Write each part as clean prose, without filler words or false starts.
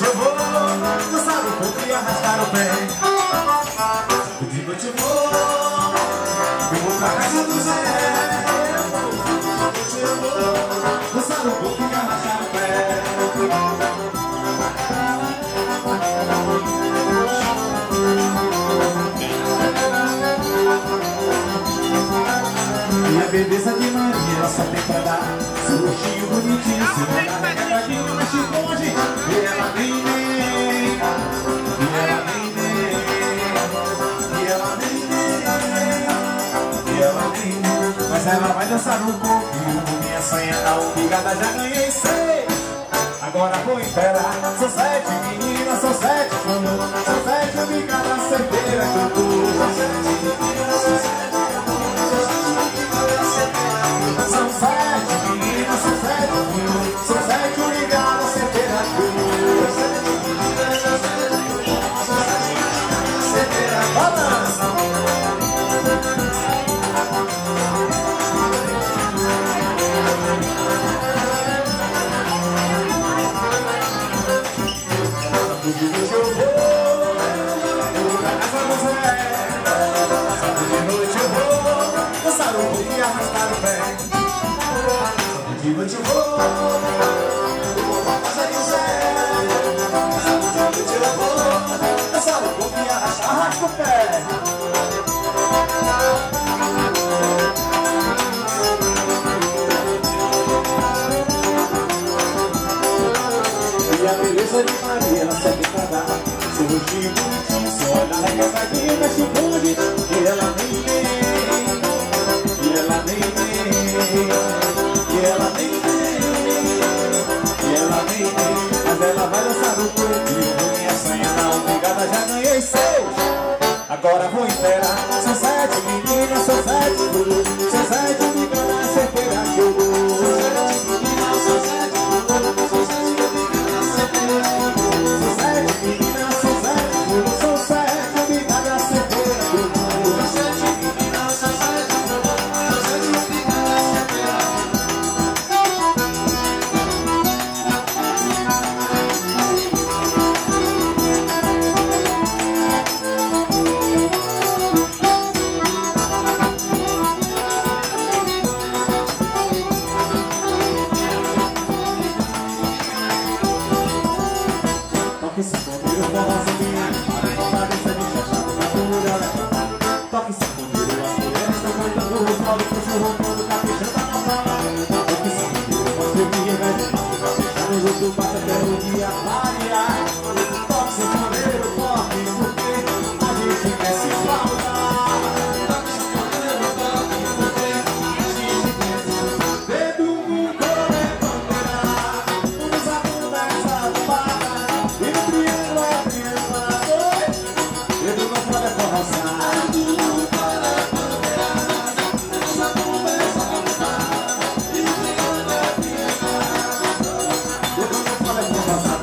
eu vou dançar um pouco e arrastar o pé. De noite eu vou pra casa do Zé. De noite eu vou dançar um pouco e arrastar o pé. E a beleza de Maria, ela só tem pra dar seu rostinho bonitinho, seu olhar regatadinho, mexe com a gente. E ela vem, e ela vem, e ela vem, e ela vem. Mas ela vai dançar no pouquinho, minha sonha na obrigada, já ganhei 6. Agora vou esperar, são 7 meninas, são 7 flores, são 7 obrigada, certeira que eu tô. São 7 meninas, são 7 são 7 meninas, são 7 filhos, são 7 ligadas, certeira cruz. São 7 meninas, são 7 filhos, são 7 ligadas, certeira balança. De noite eu vou pra casa do Zé. De noite eu vou dançar o pouco e arrastar o pé. De noite eu vou pra casa do Zé. De noite eu vou dançar um pouco e arrasta o pé. E a beleza de Maria, ela só tem pra dar seu rostinho bonitinho, seu olhar regatadinho, mexe o bonde. E ela vem, e ela vem, e ela vem, e ela vem, mas ela vai dançar no corpo. Minha sonha na obrigada, já ganhei 6. Agora vou esperar, são 7 meninas, são 7 gurus, são 7 obrigadas, certeira que eu vou. São 7 meninas, são 7 gurus, são 7 obrigadas, certeira que eu vou. São 7 meninas, são 7 gurus, são 7 obrigadas, certeira que eu vou. São 7 meninas, são 7 gurus, são 7 obrigadas, certeira que eu vou. Toque sanfoneiro, forró sambinha, uma cabeça de chachado pra cultura levar. Toque sanfoneiro, as mulheres estão cantando, os malucos puxam roncando, caprichando a novela. Toque sanfoneiro, mostra o que é velho, caprichando os outros, bate até o dia clarear. Toque sanfoneiro, toque, porque a gente quer se faltar. Toque sanfoneiro, toque, porque a gente quer se faltar. Dedo no coro é bandeira, usa a conversa do bar. E no triângulo é triangulador, dedo no fora é forroçar. Dedo no fora é bandeirada, usa a conversa do bar. E no triângulo é triangulador, dedo no fora é forroçar.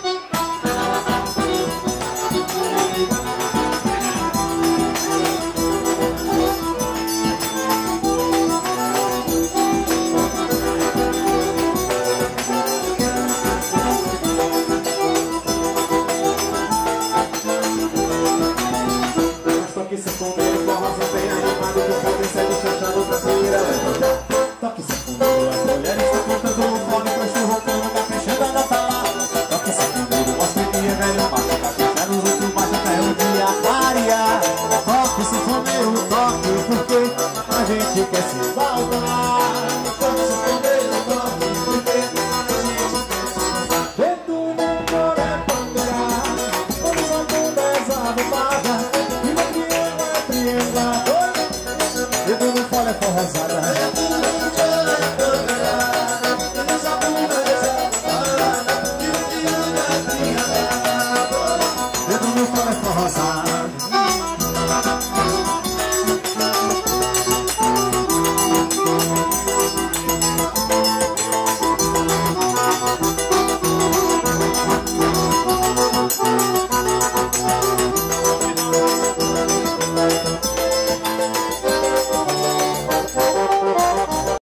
Toque sanfoneiro, forró sambinha, animado com cabeça de chachado pra poeira levantar. Toque sanfoneiro, as mulheres estão cantando o fone, coxo roncando, caprichando a nota lá. Toque sanfoneiro, mostra que é velho, bate, caprichar nos outros, bate até o dia clarear. Toque sanfoneiro, toque, porque a gente quer se salvar. Toque sanfoneiro, toque, porque a gente quer se salvar. Dedo no coro é bandeira, vamos a conversa do bar. Dedo no fole é forrosada.